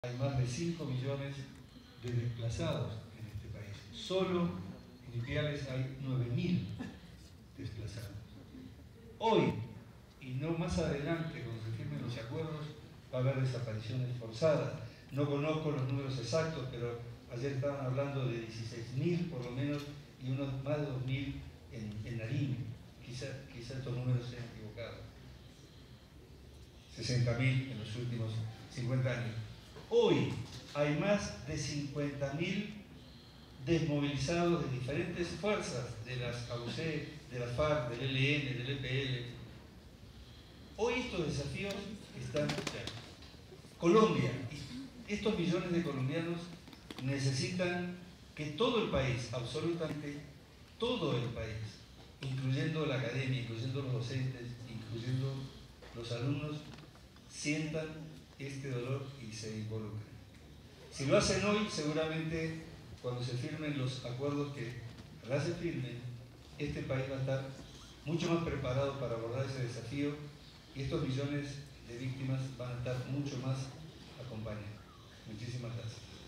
Hay más de 5 millones de desplazados en este país. Solo en Ipiales hay 9.000 desplazados. Hoy, y no más adelante, cuando se firmen los acuerdos, va a haber desapariciones forzadas. No conozco los números exactos, pero ayer estaban hablando de 16.000 por lo menos y unos más de 2.000 en Nariño. Quizá estos números sean equivocados. 60.000 en los últimos 50 años. Hoy hay más de 50.000 desmovilizados de diferentes fuerzas, de las AUC, de la FARC, del ELN, del EPL. Hoy estos desafíos están claros. Colombia, estos millones de colombianos necesitan que todo el país, absolutamente todo el país, incluyendo la academia, incluyendo los docentes, incluyendo los alumnos, sientan este dolor y se involucren. Si lo hacen hoy, seguramente cuando se firmen los acuerdos que ojalá se firmen, este país va a estar mucho más preparado para abordar ese desafío y estos millones de víctimas van a estar mucho más acompañados. Muchísimas gracias.